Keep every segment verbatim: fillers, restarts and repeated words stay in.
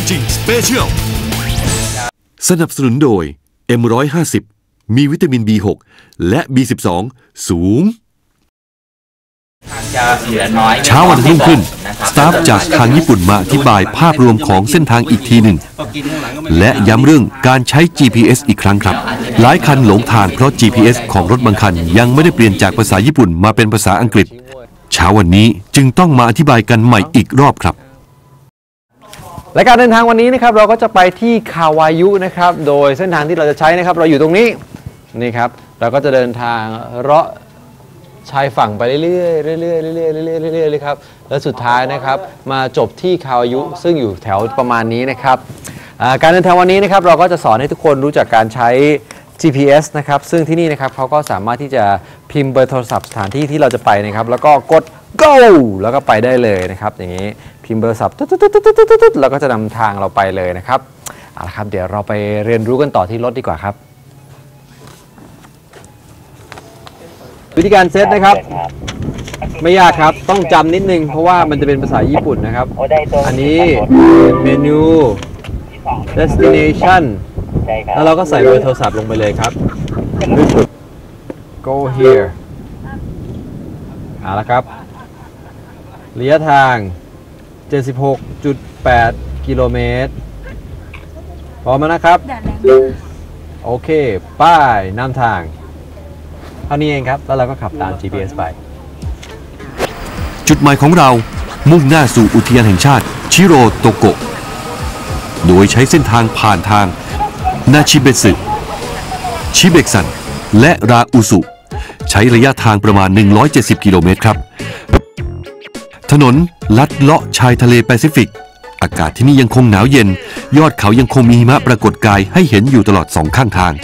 จริงสเปเชียลสนับสนุนโดย เอ็ม หนึ่งร้อยห้าสิบ มีวิตามิน บี หก และ บี สิบสอง สูงเช้าวันรุ่งขึ้นสตาฟจากทางญี่ปุ่นมาอธิบายภาพรวมของเส้นทางอีกทีหนึ่งและย้ำเรื่องการใช้ จี พี เอส อีกครั้งครับหลายคันหลงทางเพราะ จี พี เอส ของรถบางคันยังไม่ได้เปลี่ยนจากภาษาญี่ปุ่นมาเป็นภาษาอังกฤษเช้าวันนี้จึงต้องมาอธิบายกันใหม่อีกรอบครับและการเดินทางวันนี้นะครับเราก็จะไปที่คาวายุนะครับโดยเส้นทางที่เราจะใช้นะครับเราอยู่ตรงนี้นี่ครับเราก็จะเดินทางเลาะชายฝั่งไปเรื่อยๆเรื่อยๆเรื่อยๆเรื่อยๆเรื่อยๆเลยครับและสุดท้ายนะครับมาจบที่คาวายุซึ่งอยู่แถวประมาณนี้นะครับการเดินทางวันนี้นะครับเราก็จะสอนให้ทุกคนรู้จักการใช้ จี พี เอส นะครับซึ่งที่นี่นะครับเขาก็สามารถที่จะพิมพ์เบอร์โทรศัพท์สถานที่ที่เราจะไปนะครับแล้วก็กด go แล้วก็ไปได้เลยนะครับอย่างนี้พิมพ์เบอร์โทรศัพท์ตุ๊ดๆๆๆแล้วก็จะนำทางเราไปเลยนะครับเอาละครับเดี๋ยวเราไปเรียนรู้กันต่อที่รถดีกว่าครับวิธีการเซตนะครับไม่ยากครับต้องจำนิดนึงเพราะว่ามันจะเป็นภาษาญี่ปุ่นนะครับอันนี้เมนู destination แล้วเราก็ใส่เบอร์โทรศัพท์ลงไปเลยครับ go here เอาละครับระยะทาง เจ็ดสิบหกจุดแปด กิโลเมตรพร้อมแล้วนะครับโอเคป้ายนำทางเท่านี้เองครับแล้วเราก็ขับตาม จี พี เอส ไปจุดหมายของเรามุ่งหน้าสู่อุทยานแห่งชาติชิโรโตโกะโดยใช้เส้นทางผ่านทางนาชิเบสึชิเบกซันและราอุสุใช้ระยะทางประมาณหนึ่งร้อยเจ็ดสิบกิโลเมตรครับถนนลัดเลาะชายทะเลแปซิฟิกอากาศที่นี่ยังคงหนาวเย็นยอดเขายังคงมีหิมะปรากฏกายให้เห็นอยู่ตลอดสองข้างทาง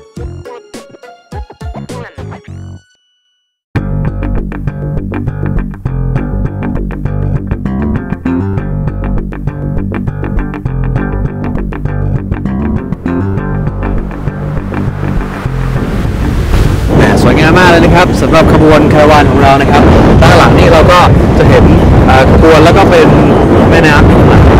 สวยงามมากเลยนะครับสำหรับขบวนคาราวานของเรานะครับด้านหลังนี้เราก็จะเห็นขบวนแล้วก็เป็นแม่น้ำที่ข้างหลัง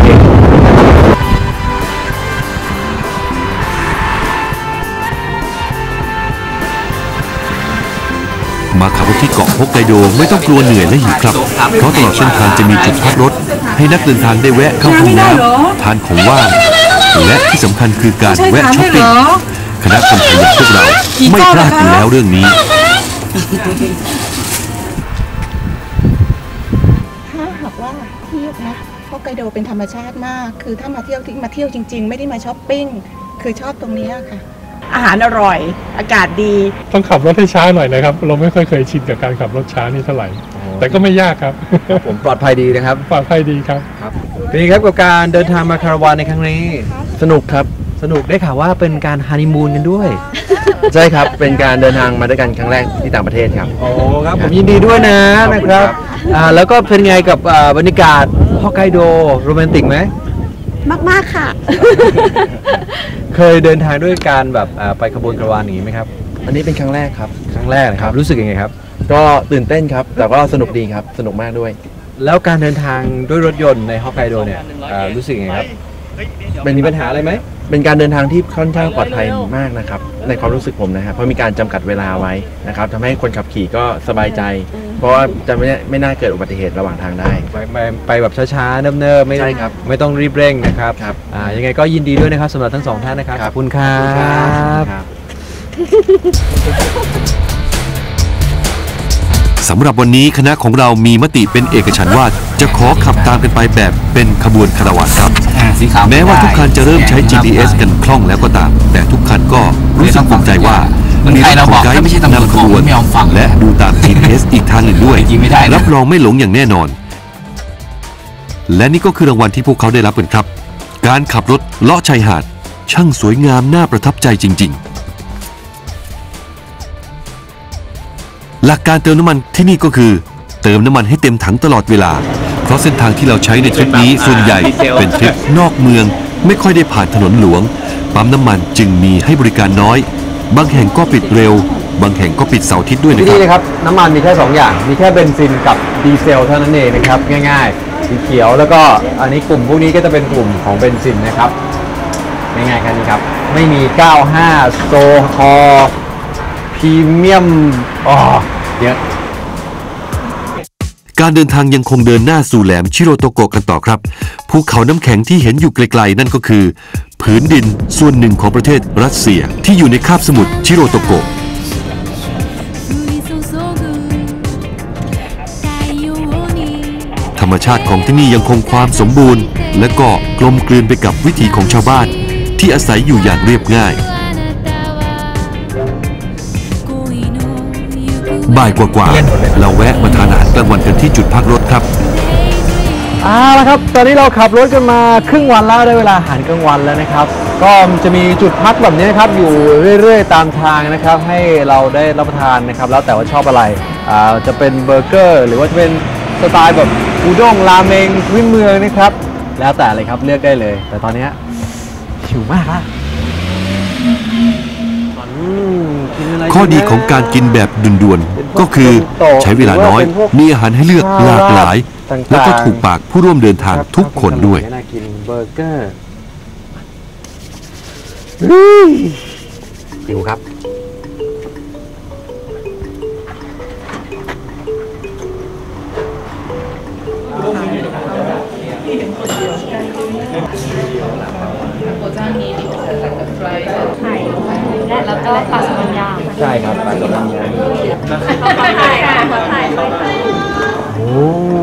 มาขับรถที่เกาะฮอกไกโดไม่ต้องกลัวเหนื่อยและหิวครับเพราะตลอดเส้นทางจะมีจุดพักรถให้นักเดินทางได้แวะเข้าห้องน้ำทานของว่างและที่สำคัญคือการแวะช้อปปิ้งคณะคนไทยอย่างพวกเราไม่พลาดอยู่แล้วเรื่องนี้ถ้าหากว่าเที่ยวนะฮอกไกโดเป็นธรรมชาติมากคือถ้ามาเที่ยวที่มาเที่ยวจริงๆไม่ได้มาช้อปปิ้งคือชอบตรงนี้ค่ะอาหารอร่อยอากาศดีต้องขับรถให้ช้าหน่อยนะครับเราไม่ค่อยเคยชินกับการขับรถช้านี่เท่าไหร่แต่ก็ไม่ยากครับผมปลอดภัยดีนะครับปลอดภัยดีครับครับเป็นไงครับกับการเดินทางมาคาราวานในครั้งนี้สนุกครับสนุกได้ข่าวว่าเป็นการฮันนีมูนกันด้วยใช่ครับเป็นการเดินทางมาด้วยกันครั้งแรกที่ต่างประเทศครับโอ้ครับผมยินดีด้วยนะนะครับอ่าแล้วก็เป็นไงกับบรรยากาศฮอกไกโดโรแมนติกไหมมากๆค่ะเคยเดินทางด้วยการแบบไปขบวนคาราวานอย่างนี้ไหมครับอันนี้เป็นครั้งแรกครับครั้งแรกนะครับรู้สึกยังไงครับก็ตื่นเต้นครับแต่ก็สนุกดีครับสนุกมากด้วยแล้วการเดินทางด้วยรถยนต์ในฮอกไกโดเนี่ยรู้สึกยังไงครับเป็นมีปัญหาอะไรไหมเป็นการเดินทางที่ค่อนข้างปลอดภัยมากนะครับในความรู้สึกผมนะครับเพราะมีการจำกัดเวลาไว้นะครับทำให้คนขับขี่ก็สบายใจเพราะว่าจะไม่ไม่น่าเกิดอุบัติเหตุระหว่างทางได้ไปไปแบบช้าๆเนิบๆไม่ใช่ครับไม่ต้องรีบเร่งนะครับครับอ่ายังไงก็ยินดีด้วยนะครับสำหรับทั้งสองท่านนะครับขอบคุณครับสำหรับวันนี้คณะของเรามีมติเป็นเอกฉันท์ว่าจะขอขับตามกันไปแบบเป็นขบวนคาราวานครับแม้ว่าทุกคันจะเริ่มใช้ จี พี เอส กันคล่องแล้วก็ตามแต่ทุกคันก็รู้สึกภูมิใจว่ามีรถของไกด์นำขบวนและดูตาม จี พี เอส อีกทางหนึ่งด้วยรับรองไม่หลงอย่างแน่นอนและนี่ก็คือรางวัลที่พวกเขาได้รับกันครับการขับรถเลาะชายหาดช่างสวยงามน่าประทับใจจริงๆหลักการเติมน้ำมันที่นี่ก็คือเติมน้ำมันให้เต็มถังตลอดเวลาเพราะเส้นทางที่เราใช้ในทริปนี้ส่วนใหญ่เป็นทริปนอกเมืองไม่ค่อยได้ผ่านถนนหลวงปั๊มน้ำมันจึงมีให้บริการน้อยบางแห่งก็ปิดเร็วบางแห่งก็ปิดเสาร์อาทิตย์ด้วยนะที่ครันี่บนะครับน้ำมันมีแค่สองอย่างมีแค่เบนซินกับดีเซลเท่านั้นเองนะครับง่ายๆสีเขียวแล้วก็อันนี้กลุ่มพวกนี้ก็จะเป็นกลุ่มของเบนซินนะครับง่ายๆแค่นี้ครับไม่มีเก้าห้าโซฮอล์พรีเมียมอ๋อเยอะการเดินทางยังคงเดินหน้าสู่แหลมชิโรโตโกะกันต่อครับภูเขาน้ำแข็งที่เห็นอยู่ไกลๆนั่นก็คือผืนดินส่วนหนึ่งของประเทศรัสเซียที่อยู่ในคาบสมุทรชิโรโตโกะธรรมชาติของที่นี่ยังคงความสมบูรณ์และก็กลมกลืนไปกับวิถีของชาวบ้านที่อาศัยอยู่อย่างเรียบง่ายบ่ายกว่าๆเราแวะมาทานอาหารกลางวันกันที่จุดพักรถครับเอาละครับตอนนี้เราขับรถกันมาครึ่งวันแล้วได้เวลาอาหารกลางวันแล้วนะครับก็จะมีจุดพักแบบนี้นะครับอยู่เรื่อยๆตามทางนะครับให้เราได้รับประทานนะครับแล้วแต่ว่าชอบอะไรอ่าจะเป็นเบอร์เกอร์หรือว่าจะเป็นสไตล์แบบอุด้งราเมงพื้นเมืองนะครับแล้วแต่เลยครับเลือกได้เลยแต่ตอนนี้หิวมากละข้อดีของการกินแบบด่วนๆก็คือใช้เวลาน้อยมีอาหารให้เลือกหลากหลายแล้วก็ถูกปากผู้ร่วมเดินทางทุกคนด้วยน่ากินเบอร์เกอร์หิวครับและแล้วก็ปลาสมันย่างใช่ครับปลาสมันย่างโอ้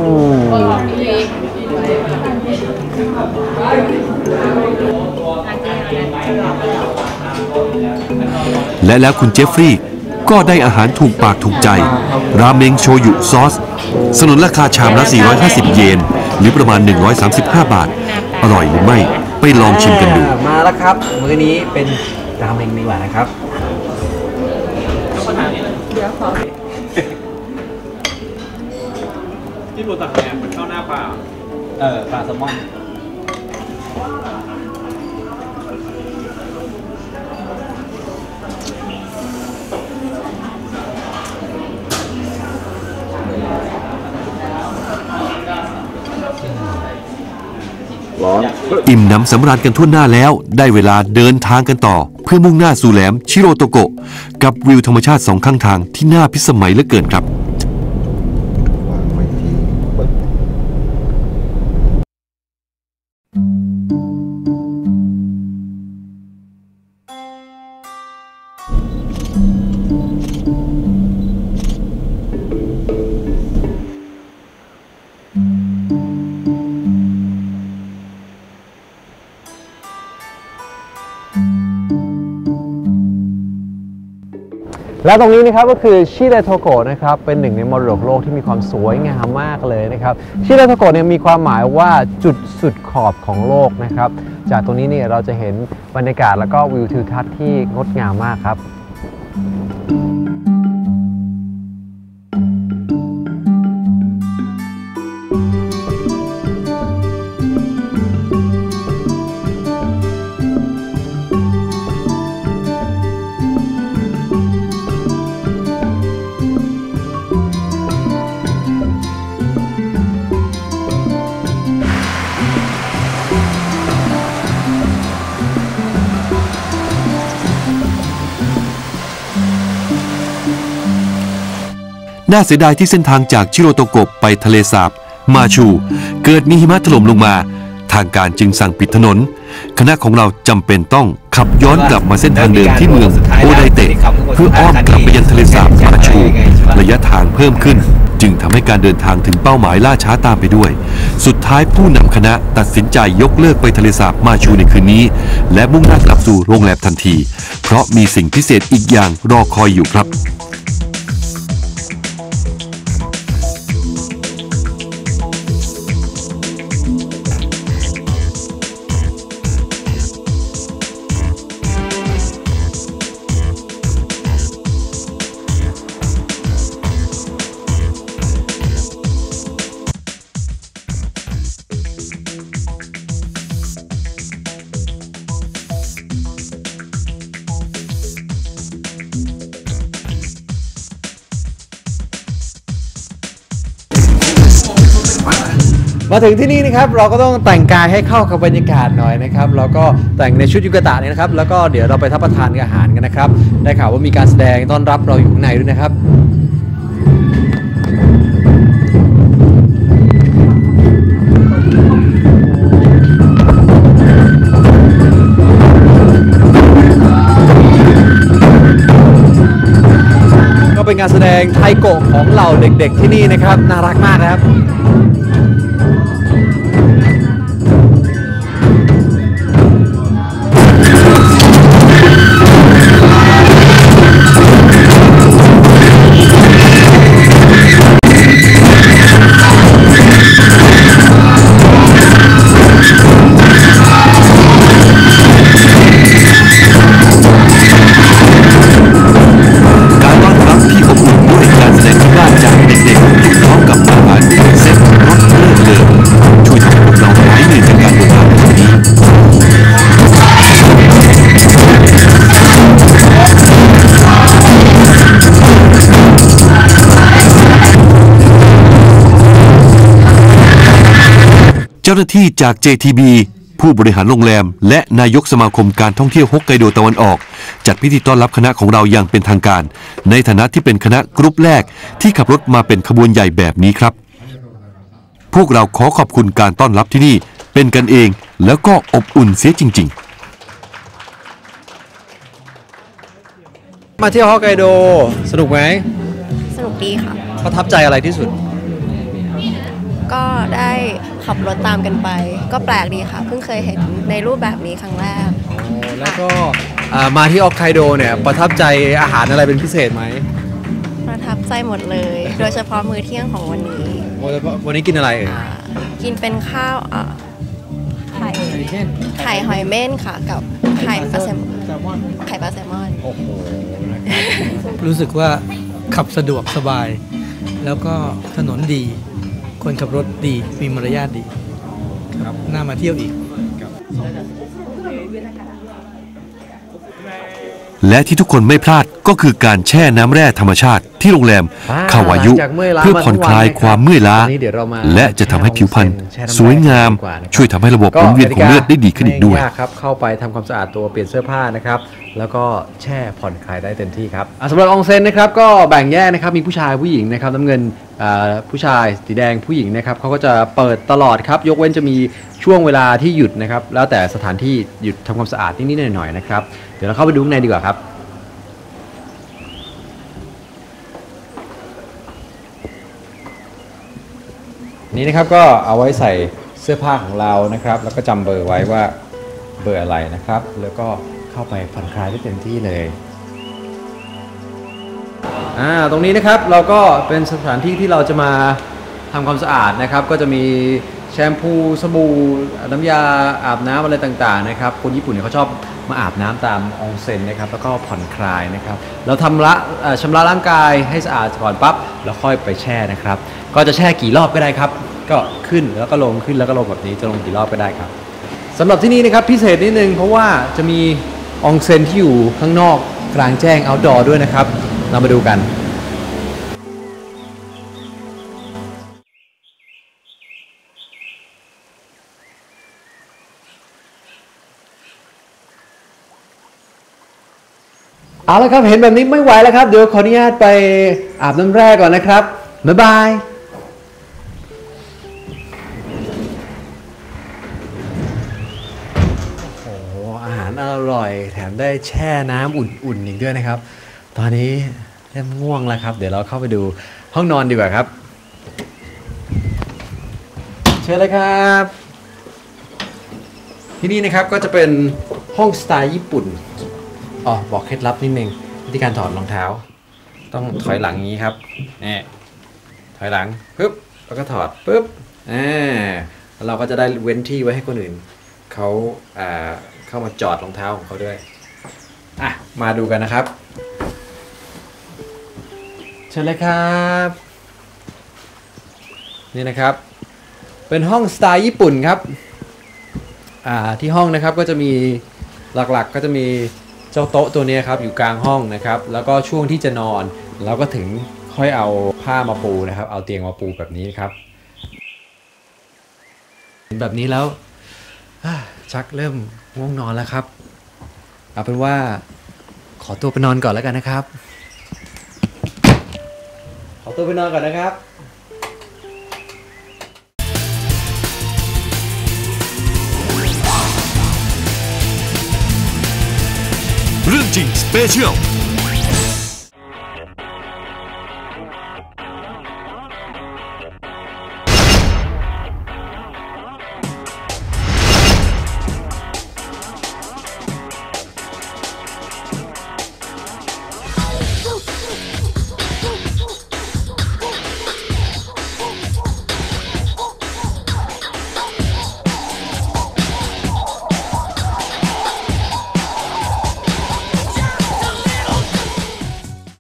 และแล้วคุณเจฟฟรีย์ก็ได้อาหารถูกปากถูกใจราเมงโชยุซอสสนนราคาชามละสี่ร้อยห้าสิบเยนหรือประมาณหนึ่งร้อยสามสิบห้าบาทอร่อยหรือไม่ไปลองชิมกันดูมาแล้วครับมื้อนี้เป็นราเมงดีกว่านะครับที่ดูตักแกงเป็นข้าวหน้าปลาเออปลาแซลมอนอิ่มหนำสำราญกันทั่วหน้าแล้วได้เวลาเดินทางกันต่อเพื่อมุ่งหน้าสู่แหลมชิโรโตโกะกับวิวธรรมชาติสองข้างทางที่น่าพิสมัยเหลือเกินครับและตรงนี้นะครับก็คือชิเรโทโกะนะครับเป็นหนึ่งในมรดกโลกที่มีความสวยงามมากเลยนะครับชิเรโทโกะเนี่ยมีความหมายว่าจุดสุดขอบของโลกนะครับจากตรงนี้เนี่ยเราจะเห็นบรรยากาศแล้วก็วิวทิวทัศน์ที่งดงามมากครับน่าเสียดายที่เส้นทางจากชิโรโตโกะไปทะเลสาบมาชูเกิดมีหิมะถล่มลงมาทางการจึงสั่งปิดถนนคณะของเราจำเป็นต้องขับย้อนกลับมาเส้นทางเดิมที่เมืองโอไดเตะเพื่ออ้อมกลับไปยังทะเลสาบมาชูระยะทางเพิ่มขึ้นจึงทำให้การเดินทางถึงเป้าหมายล่าช้าตามไปด้วยสุดท้ายผู้นำคณะตัดสินใจยกเลิกไปทะเลสาบมาชูในคืนนี้และมุ่งหน้ากลับสู่โรงแรมทันทีเพราะมีสิ่งพิเศษอีกอย่างรอคอยอยู่ครับมาถึงที่นี่นะครับเราก็ต้องแต่งกายให้เข้ากับบรรยากาศหน่อยนะครับเราก็แต่งในชุดยูกะตะเนี่ยนะครับแล้วก็เดี๋ยวเราไปรับประทานอาหารกันนะครับได้ข่าวว่ามีการแสดงต้อนรับเราอยู่ข้างในด้วยนะครับก็เป็นการแสดงไทโกะของเหล่าเด็กๆที่นี่นะครับน่ารักมากนะครับเจ้าหน้าที่จาก เจ ที บี ผู้บริหารโรงแรมและนายกสมาคมการท่องเที่ยวฮอกไกโดตะวันออกจัดพิธีต้อนรับคณะของเราอย่างเป็นทางการในฐานะที่เป็นคณะกรุ๊ปแรกที่ขับรถมาเป็นขบวนใหญ่แบบนี้ครับพวกเราขอขอบคุณการต้อนรับที่นี่เป็นกันเองแล้วก็อบอุ่นเสียจริงๆมาเที่ยวฮอกไกโดสนุกไหมสนุกดีค่ะประทับใจอะไรที่สุดก็ได้ขับรถตามกันไปก็แปลกดีค่ะเพิ่งเคยเห็นในรูปแบบนี้ครั้งแรกแล้วก็มาที่ฮอกไกโดเนี่ยประทับใจอาหารอะไรเป็นพิเศษไหมประทับใจหมดเลยโดยเฉพาะมื้อเที่ยงของวันนี้วันนี้กินอะไรเอ่ยกินเป็นข้าวไข่ไข่หอยเม่นค่ะกับไข่ปลาแซลมอนไข่ปลาแซลมอนโอ้โหรู้สึกว่าขับสะดวกสบายแล้วก็ถนนดีคนขับรถดีมีมารยาทดีครับน่ามาเที่ยวอีกและที่ทุกคนไม่พลาดก็คือการแช่น้ำแร่ธรรมชาติที่โรงแรมคาวายุเพื่อผ่อนคลายความเมื่อยล้าและจะทำให้ผิวพรรณสวยงามช่วยทำให้ระบบหมุนเวียนของเลือดได้ดีขึ้นอีกด้วยครับเข้าไปทำความสะอาดตัวเปลี่ยนเสื้อผ้านะครับแล้วก็แช่ผ่อนคลายได้เต็มที่ครับสำหรับอองเซ็นนะครับก็แบ่งแยกนะครับมีผู้ชายผู้หญิงนะครับน้ำเงินผู้ชายสีแดงผู้หญิงนะครับเขาก็จะเปิดตลอดครับยกเว้นจะมีช่วงเวลาที่หยุดนะครับแล้วแต่สถานที่หยุดทำความสะอาดนิดๆหน่อยๆนะครับเดี๋ยวเราเข้าไปดูข้างในดีกว่าครับนี่นะครับก็เอาไว้ใส่เสื้อผ้าของเรานะครับแล้วก็จำเบอร์ไว้ว่าเบอร์อะไรนะครับแล้วก็เข้าไปผ่อนคลายได้เต็มที่เลยอ่าตรงนี้นะครับเราก็เป็นสถานที่ที่เราจะมาทำความสะอาดนะครับก็จะมีแชมพูสบู่น้ำยาอาบน้ำอะไรต่างๆนะครับคนญี่ปุ่นเนี่ยเขาชอบมาอาบน้ำตามออนเซ็นนะครับแล้วก็ผ่อนคลายนะครับเราทำละชำระร่างกายให้สะอาดก่อนปั๊บแล้วค่อยไปแช่นะครับก็จะแช่กี่รอบก็ได้ครับก็ขึ้นแล้วก็ลงขึ้นแล้วก็ลงแบบนี้จะลงกี่รอบก็ได้ครับสำหรับที่นี่นะครับพิเศษนิดนึงเพราะว่าจะมีออนเซ็นที่อยู่ข้างนอกกลางแจ้ง outdoor ด้วยนะครับเรามาดูกันเอาละครับเห็นแบบนี้ไม่ไหวแล้วครับเดี๋ยวขออนุญาตไปอาบน้ำแร่ก่อนนะครับบ๊ายบายโอ้โหอาหารอร่อยแถมได้แช่น้ำอุ่นๆอีกด้วยนะครับตอนนี้เริ่มง่วงแล้วครับเดี๋ยวเราเข้าไปดูห้องนอนดีกว่าครับเชิญเลยครับที่นี่นะครับก็จะเป็นห้องสไตล์ญี่ปุ่นอ๋อบอกเคล็ดลับนิดนึงวิธีการถอดรองเท้าต้องถอยหลังอย่างนี้ครับนี่ถอยหลังปึ๊บแล้วก็ถอดปึ๊บอ่าแล้วเราก็จะได้เว้นที่ไว้ให้คนอื่นเขาอ่าเข้ามาจอดรองเท้าของเขาด้วยอ่ะมาดูกันนะครับเชิญเลยครับนี่นะครับเป็นห้องสไตล์ญี่ปุ่นครับอ่าที่ห้องนะครับก็จะมีหลักๆก็จะมีเจ้าโต๊ะตัวนี้ครับอยู่กลางห้องนะครับแล้วก็ช่วงที่จะนอนเราก็ถึงค่อยเอาผ้ามาปูนะครับเอาเตียงมาปูแบบนี้ครับเห็นแบบนี้แล้วชักเริ่มง่วงนอนแล้วครับเอาเป็นว่าขอตัวไปนอนก่อนแล้วกันนะครับขอตัวไปนอนก่อนนะครับเรื่องจริงสเปเชียล